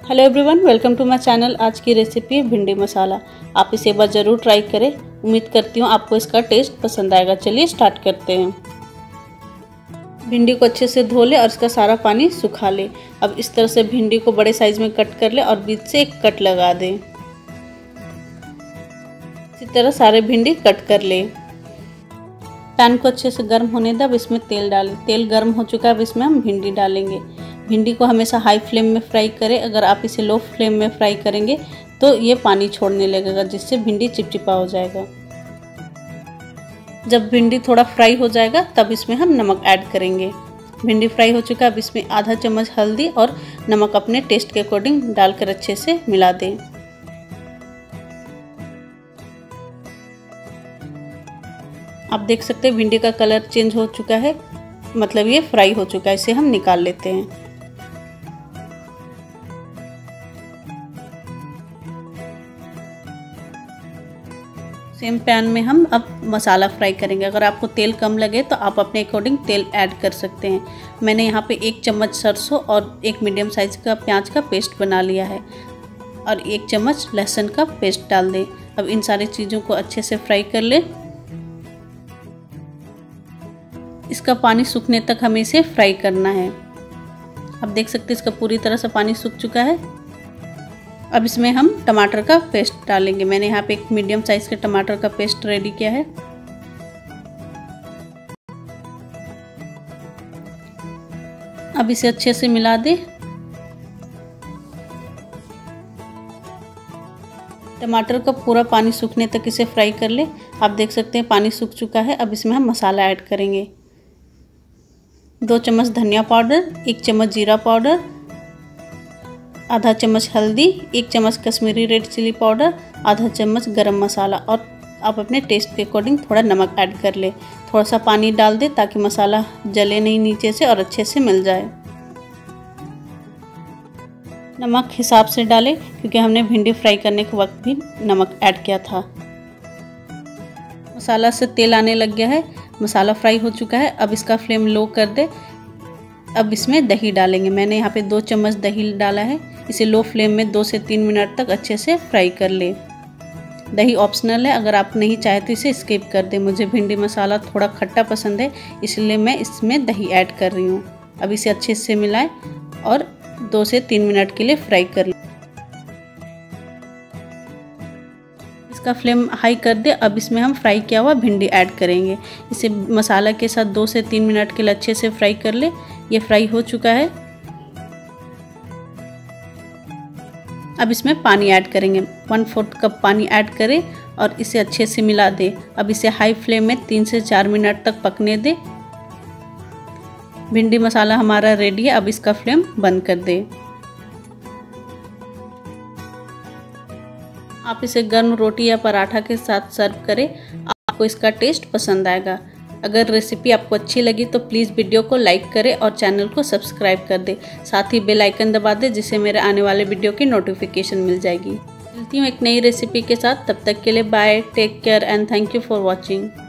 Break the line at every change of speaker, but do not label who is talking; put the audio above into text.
Hello everyone, welcome to my channel. आज की recipe है भिंडी मसाला। आप इसे एक बार ज़रूर ट्राई करें। उम्मीद करती हूँ आपको इसका टेस्ट पसंद आएगा। चलिए स्टार्ट करते हैं। भिंडी को अच्छे से धो ले और इसका सारा पानी सुखा ले। अब इस तरह से भिंडी को बड़े साइज में कट कर ले और बीच से एक कट लगा दे। इसी तरह सारे भिंडी कट कर ले। पैन को अच्छे से गर्म होने दे। अब इसमें तेल डालें। तेल गर्म हो चुका है। अब इसमें हम भिंडी डालेंगे। भिंडी को हमेशा हाई फ्लेम में फ्राई करें। अगर आप इसे लो फ्लेम में फ्राई करेंगे तो ये पानी छोड़ने लगेगा, जिससे भिंडी चिपचिपा हो जाएगा। जब भिंडी थोड़ा फ्राई हो जाएगा तब इसमें हम नमक ऐड करेंगे। भिंडी फ्राई हो चुका है। अब इसमें आधा चम्मच हल्दी और नमक अपने टेस्ट के अकॉर्डिंग डालकर अच्छे से मिला दें। आप देख सकते हैं भिंडी का कलर चेंज हो चुका है, मतलब ये फ्राई हो चुका है। इसे हम निकाल लेते हैं। सेम पैन में हम अब मसाला फ्राई करेंगे। अगर आपको तेल कम लगे तो आप अपने अकॉर्डिंग तेल ऐड कर सकते हैं। मैंने यहाँ पे 1 चम्मच सरसों और एक मीडियम साइज का प्याज का पेस्ट बना लिया है और 1 चम्मच लहसुन का पेस्ट डाल दें। अब इन सारी चीज़ों को अच्छे से फ्राई कर लें। इसका पानी सूखने तक हमें इसे फ्राई करना है। अब देख सकते हैं इसका पूरी तरह से पानी सूख चुका है। अब इसमें हम टमाटर का पेस्ट डालेंगे। मैंने यहाँ पे एक मीडियम साइज के टमाटर का पेस्ट रेडी किया है। अब इसे अच्छे से मिला दें। टमाटर का पूरा पानी सूखने तक इसे फ्राई कर ले। आप देख सकते हैं पानी सूख चुका है। अब इसमें हम मसाला ऐड करेंगे। 2 चम्मच धनिया पाउडर, 1 चम्मच जीरा पाउडर, आधा चम्मच हल्दी, 1 चम्मच कश्मीरी रेड चिली पाउडर, आधा चम्मच गरम मसाला और आप अपने टेस्ट के अकॉर्डिंग थोड़ा नमक ऐड कर ले। थोड़ा सा पानी डाल दे ताकि मसाला जले नहीं नीचे से और अच्छे से मिल जाए। नमक हिसाब से डालें क्योंकि हमने भिंडी फ्राई करने के वक्त भी नमक ऐड किया था। मसाला से तेल आने लग गया है। मसाला फ्राई हो चुका है। अब इसका फ्लेम लो कर दे। अब इसमें दही डालेंगे। मैंने यहाँ पे 2 चम्मच दही डाला है। इसे लो फ्लेम में 2 से 3 मिनट तक अच्छे से फ्राई कर ले। दही ऑप्शनल है, अगर आप नहीं चाहे तो इसे स्किप कर दें। मुझे भिंडी मसाला थोड़ा खट्टा पसंद है, इसलिए मैं इसमें दही ऐड कर रही हूँ। अब इसे अच्छे से मिलाएं और 2 से 3 मिनट के लिए फ्राई कर लें। इसका फ्लेम हाई कर दे। अब इसमें हम फ्राई किया हुआ भिंडी ऐड करेंगे। इसे मसाला के साथ 2 से 3 मिनट के लिए अच्छे से फ्राई कर ले। ये फ्राई हो चुका है। अब इसमें पानी ऐड करेंगे। 1/4 कप पानी ऐड करें और इसे अच्छे से मिला दें। अब इसे हाई फ्लेम में 3 से 4 मिनट तक पकने दें। भिंडी मसाला हमारा रेडी है। अब इसका फ्लेम बंद कर दें। आप इसे गर्म रोटी या पराठा के साथ सर्व करें। आपको इसका टेस्ट पसंद आएगा। अगर रेसिपी आपको अच्छी लगी तो प्लीज़ वीडियो को लाइक करें और चैनल को सब्सक्राइब कर दें। साथ ही बेल आइकन दबा दें, जिससे मेरे आने वाले वीडियो की नोटिफिकेशन मिल जाएगी। मिलती हूँ एक नई रेसिपी के साथ। तब तक के लिए bye, take care and thank you for watching.